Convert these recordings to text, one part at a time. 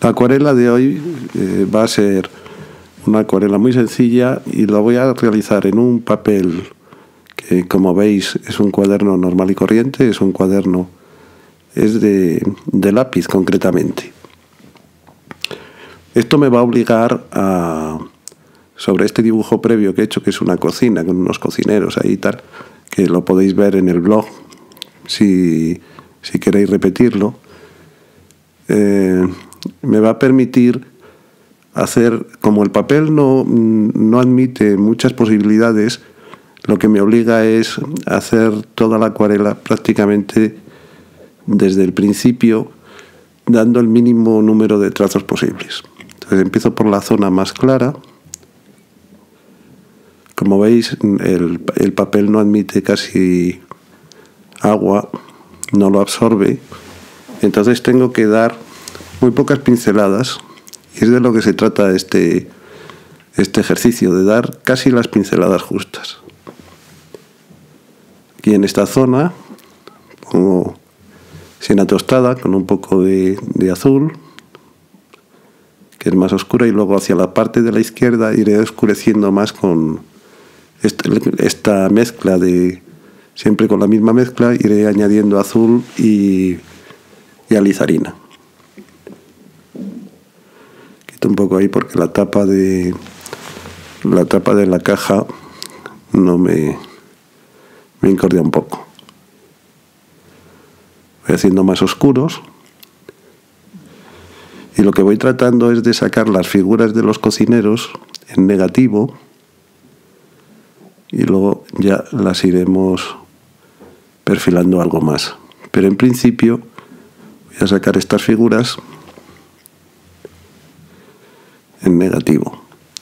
La acuarela de hoy va a ser una acuarela muy sencilla y la voy a realizar en un papel que, como veis, es un cuaderno normal y corriente, es un cuaderno, es de lápiz concretamente. Esto me va a obligar a, sobre este dibujo previo que he hecho, que es una cocina con unos cocineros ahí y tal, que lo podéis ver en el blog si queréis repetirlo, me va a permitir hacer, como el papel no admite muchas posibilidades, lo que me obliga es hacer toda la acuarela prácticamente desde el principio, dando el mínimo número de trazos posibles. Entonces empiezo por la zona más clara. Como veis, el papel no admite casi agua, no lo absorbe, entonces tengo que dar muy pocas pinceladas, y es de lo que se trata este ejercicio, de dar casi las pinceladas justas. Aquí en esta zona pongo siena tostada con un poco de azul, que es más oscura, y luego hacia la parte de la izquierda iré oscureciendo más con esta mezcla siempre con la misma mezcla, iré añadiendo azul y alizarina. Quito un poco ahí porque la tapa de la caja no me incordia un poco. Voy haciendo más oscuros y lo que voy tratando es de sacar las figuras de los cocineros en negativo y luego ya las iremos perfilando algo más, pero en principio voy a sacar estas figuras en negativo.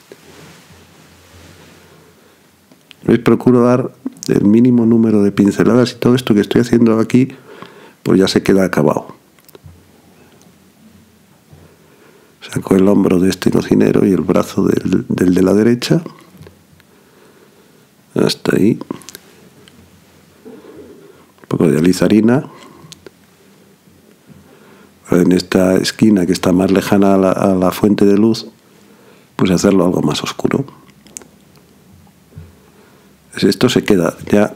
¿Veis? Procuro dar el mínimo número de pinceladas y todo esto que estoy haciendo aquí pues ya se queda acabado. Saco el hombro de este cocinero y el brazo del de la derecha hasta ahí. Un poco de alizarina en esta esquina que está más lejana a la fuente de luz, pues hacerlo algo más oscuro. Pues esto se queda ya,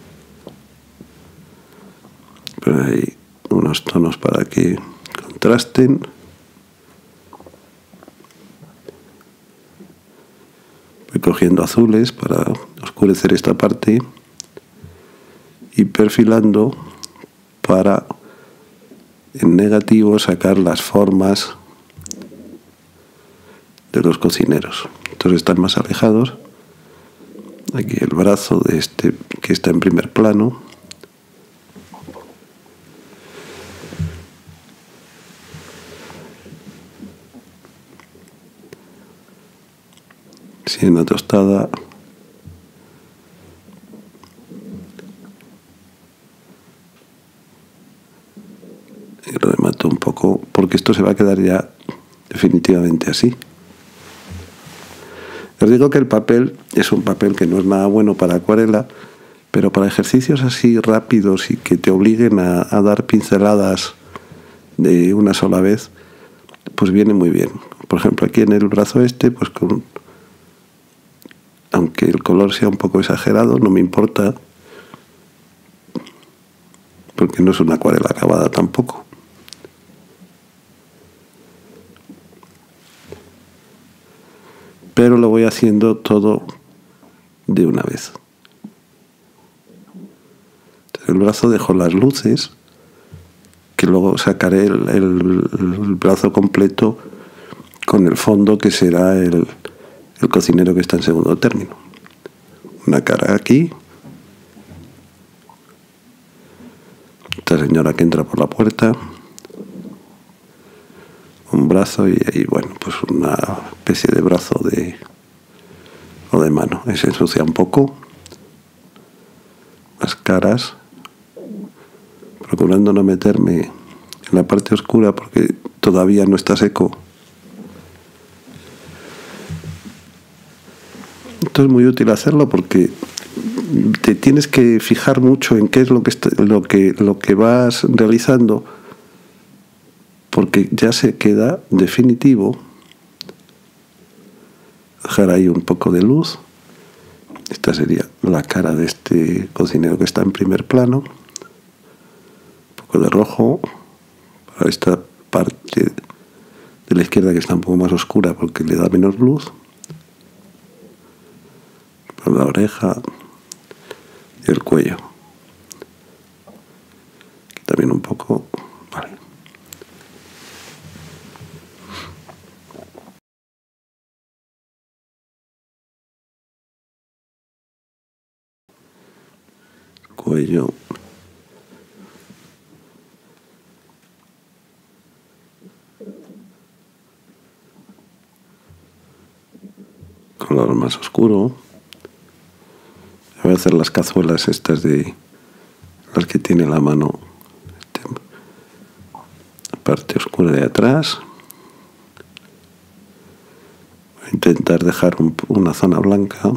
pero hay unos tonos para que contrasten. Voy cogiendo azules para oscurecer esta parte y perfilando para en negativo sacar las formas de los cocineros. Estos están más alejados. Aquí el brazo de este que está en primer plano. Siena tostada. Y lo remato un poco porque esto se va a quedar ya definitivamente así. Os digo que el papel es un papel que no es nada bueno para acuarela, pero para ejercicios así rápidos y que te obliguen a dar pinceladas de una sola vez, pues viene muy bien. Por ejemplo, aquí en el brazo pues aunque el color sea un poco exagerado, no me importa, porque no es una acuarela acabada tampoco. Pero lo voy haciendo todo de una vez. Entonces, el brazo dejo las luces, que luego sacaré el brazo completo con el fondo, que será el cocinero que está en segundo término. Una cara aquí, esta señora que entra por la puerta, un brazo y ahí, bueno, pues una especie de brazo o de mano. Se ensucia un poco las caras, procurando no meterme en la parte oscura porque todavía no está seco. Esto es muy útil hacerlo porque te tienes que fijar mucho en qué es lo que vas realizando, porque que ya se queda definitivo. Dejar ahí un poco de luz. Esta sería la cara de este cocinero que está en primer plano. Un poco de rojo para esta parte de la izquierda que está un poco más oscura porque le da menos luz. Por la oreja y el cuello. Aquí también un poco. Vale. Cuello. Color más oscuro. Voy a hacer las cazuelas estas de las que tiene la mano. La parte oscura de atrás. Voy a intentar dejar una zona blanca.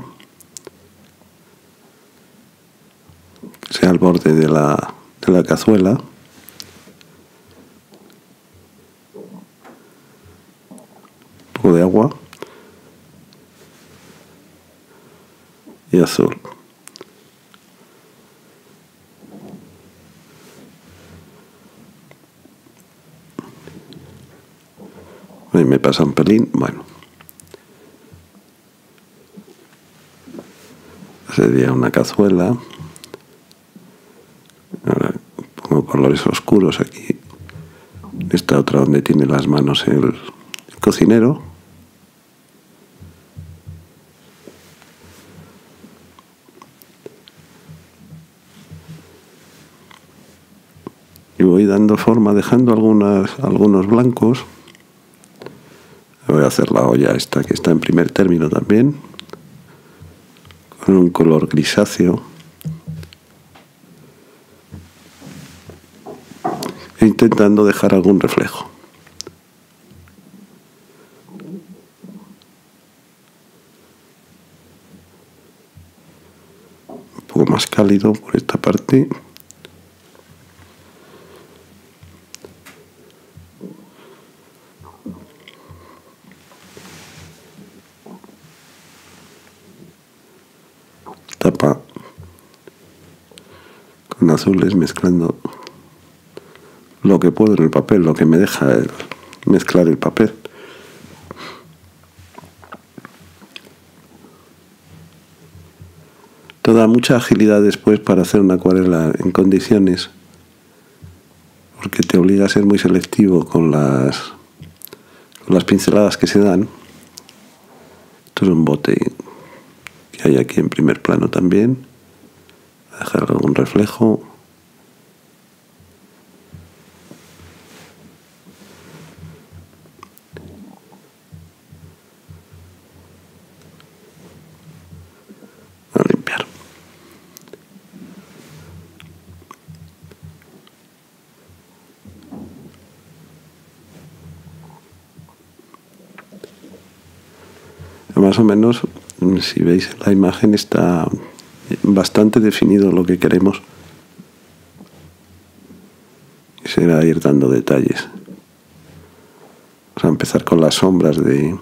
Que sea al borde de la cazuela. Un poco de agua. Y azul. Ahí me pasa un pelín, bueno. Sería una cazuela. Ahora pongo colores oscuros aquí. Esta otra donde tiene las manos el cocinero. Y voy dando forma, dejando algunos blancos. Voy a hacer la olla esta que está en primer término también, con un color grisáceo. E intentando dejar algún reflejo. Un poco más cálido por esta parte. Tapa con azules, mezclando lo que puedo en el papel, lo que me deja mezclar el papel. Toda mucha agilidad después para hacer una acuarela en condiciones, porque te obliga a ser muy selectivo con las pinceladas que se dan. Esto es un bote que hay aquí en primer plano también. Dejar algún reflejo. A limpiar. Más o menos, si veis en la imagen, está bastante definido lo que queremos. Y será ir dando detalles. Vamos a empezar con las sombras de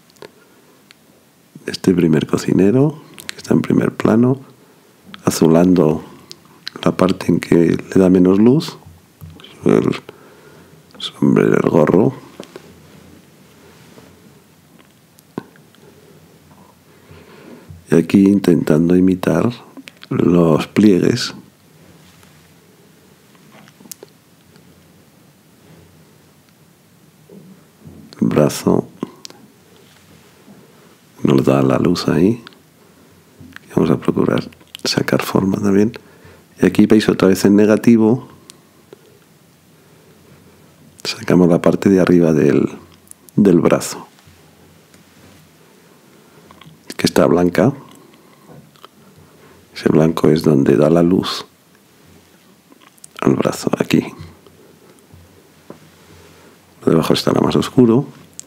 este primer cocinero, que está en primer plano, azulando la parte en que le da menos luz, el sombrero, el gorro. Y aquí intentando imitar los pliegues. El brazo nos da la luz ahí. Y vamos a procurar sacar forma también. Y aquí veis otra vez en negativo. Sacamos la parte de arriba del brazo, que está blanca. Ese blanco es donde da la luz al brazo, aquí. Debajo estará más oscuro.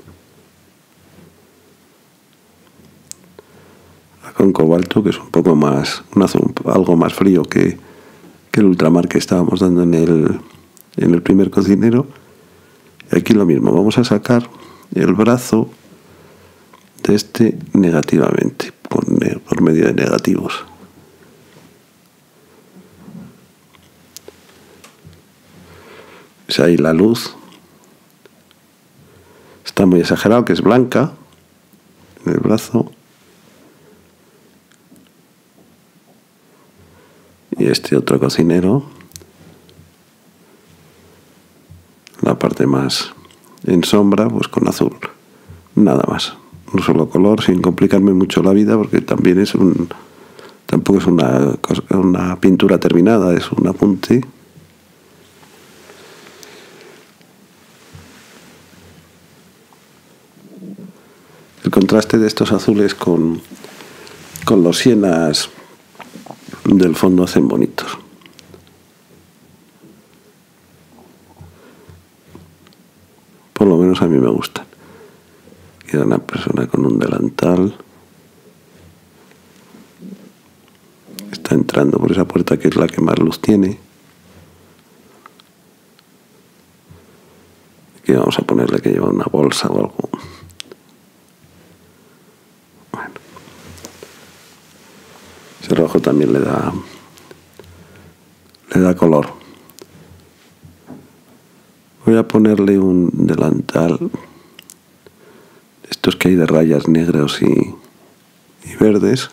Con cobalto, que es un poco más, un azul algo más frío que el ultramar que estábamos dando en el primer cocinero. Aquí lo mismo, vamos a sacar el brazo de este negativamente, por medio de negativos. Es ahí la luz. Está muy exagerado, que es blanca en el brazo. Y este otro cocinero, la parte más en sombra, pues con azul. Nada más. Un solo color, sin complicarme mucho la vida, porque también tampoco es una pintura terminada, es un apunte. El contraste de estos azules con los sienas del fondo hacen bonitos. Por lo menos a mí me gustan. Queda una persona con un delantal. Está entrando por esa puerta que es la que más luz tiene. Aquí vamos a ponerle que lleva una bolsa o algo. Bueno. Ese rojo también le da color. Voy a ponerle un delantal, estos que hay de rayas negros y verdes.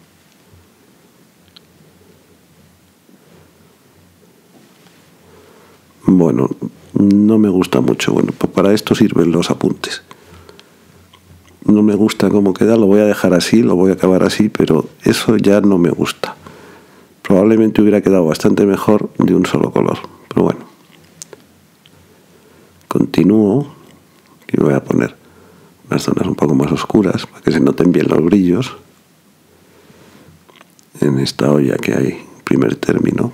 Bueno, no me gusta mucho. Bueno, pues para esto sirven los apuntes. No me gusta cómo queda, lo voy a dejar así, lo voy a acabar así, pero eso ya no me gusta. Probablemente hubiera quedado bastante mejor de un solo color, pero bueno. Continúo y voy a poner unas zonas un poco más oscuras para que se noten bien los brillos en esta olla que hay, primer término,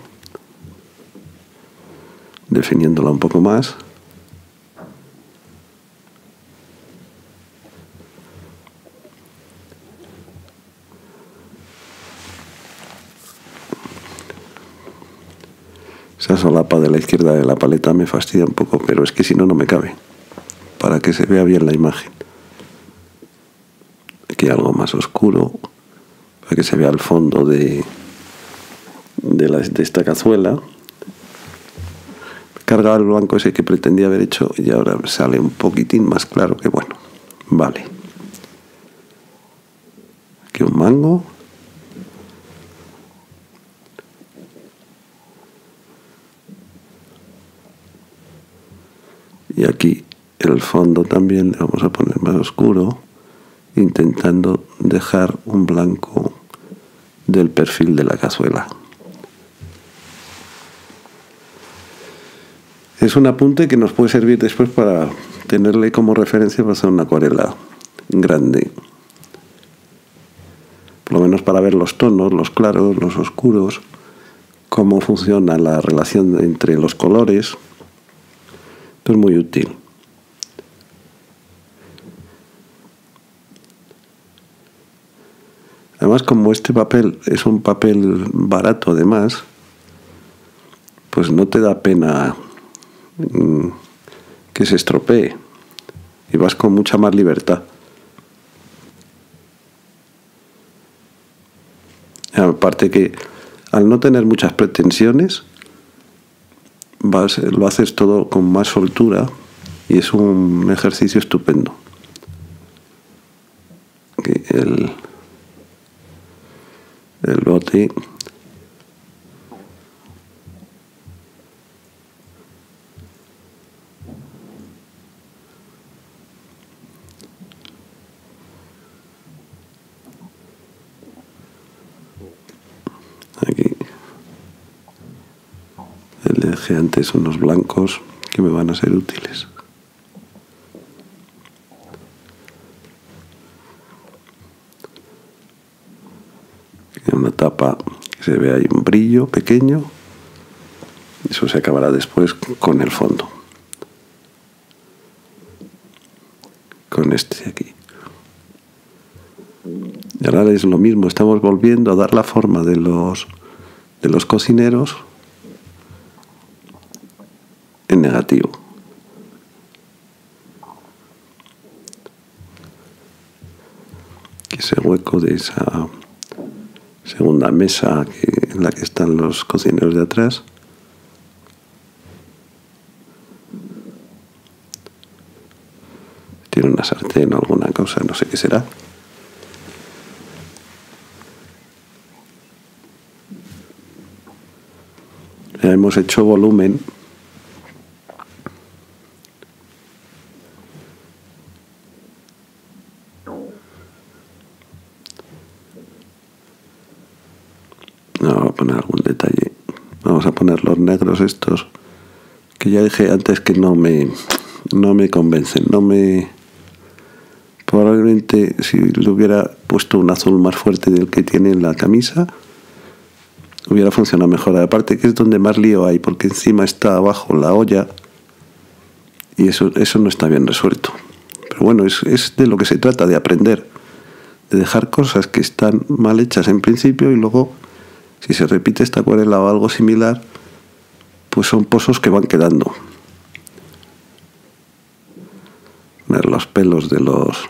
definiéndola un poco más. Esa solapa de la izquierda de la paleta me fastidia un poco, pero es que si no, no me cabe. Para que se vea bien la imagen. Aquí algo más oscuro, para que se vea el fondo de esta cazuela. He cargado el blanco ese que pretendía haber hecho y ahora sale un poquitín más claro, que bueno. Vale. Aquí un mango. Y aquí el fondo también le vamos a poner más oscuro, intentando dejar un blanco del perfil de la cazuela. Es un apunte que nos puede servir después para tenerle como referencia para hacer una acuarela grande. Por lo menos para ver los tonos, los claros, los oscuros, cómo funciona la relación entre los colores. Esto es muy útil. Además, como este papel es un papel barato además, pues no te da pena que se estropee y vas con mucha más libertad. Aparte que al no tener muchas pretensiones, lo haces todo con más soltura y es un ejercicio estupendo. El bote aquí le dejé antes unos blancos que me van a ser útiles. En una tapa que se ve ahí un brillo pequeño. Eso se acabará después con el fondo. Con este de aquí. Y ahora es lo mismo, estamos volviendo a dar la forma de los cocineros en negativo. ese hueco de esa segunda mesa en la que están los cocineros de atrás. Tiene una sartén o alguna cosa, no sé qué será. Ya hemos hecho volumen. Vamos a poner algún detalle. Vamos a poner los negros estos, que ya dije antes que no me convencen. Probablemente si le hubiera puesto un azul más fuerte del que tiene en la camisa, hubiera funcionado mejor. Aparte que es donde más lío hay, porque encima está abajo la olla y eso no está bien resuelto. Pero bueno, es de lo que se trata, de aprender, de dejar cosas que están mal hechas en principio y luego, si se repite esta acuarela o algo similar, pues son pozos que van quedando. Ver los pelos de los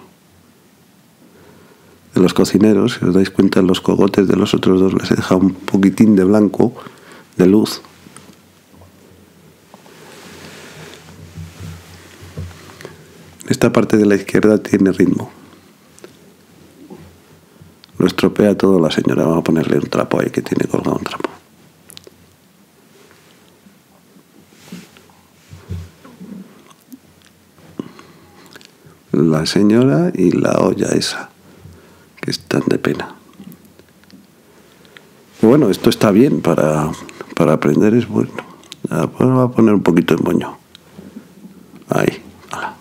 cocineros, si os dais cuenta, los cogotes de los otros dos les he dejado un poquitín de blanco, de luz. Esta parte de la izquierda tiene ritmo. Lo estropea todo la señora. Vamos a ponerle un trapo ahí, que tiene colgado un trapo. La señora y la olla esa, que están de pena. Pero bueno, esto está bien para aprender, es bueno. Voy a poner un poquito de moño. Ahí, ala.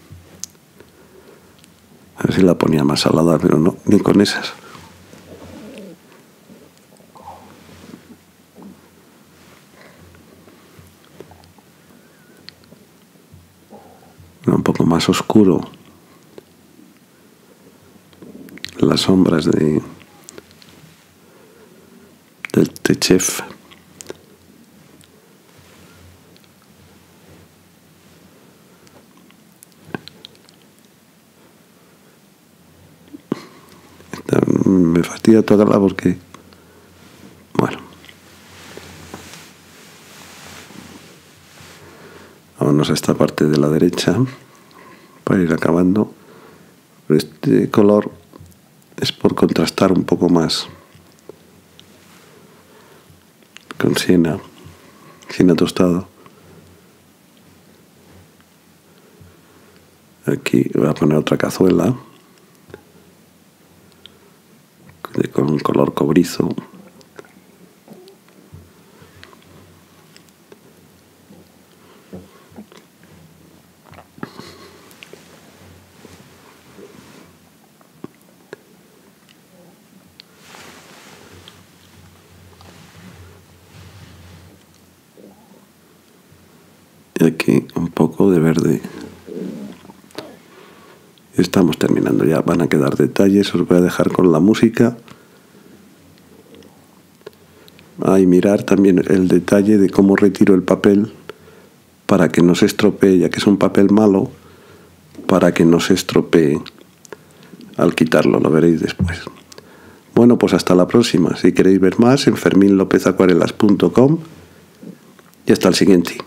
A ver si la ponía más salada, pero no, ni con esas. Un poco más oscuro. Las sombras del chef. Me fastidia tocarla porque, bueno, vámonos a esta parte de la derecha para ir acabando. Este color es por contrastar un poco más con siena tostado. Aquí voy a poner otra cazuela con un color cobrizo. Y aquí un poco de verde. Estamos terminando ya, van a quedar detalles, os voy a dejar con la música. Y mirar también el detalle de cómo retiro el papel para que no se estropee, ya que es un papel malo, para que no se estropee al quitarlo, lo veréis después. Bueno, pues hasta la próxima. Si queréis ver más, en ferminlopezacuarelas.com y hasta el siguiente.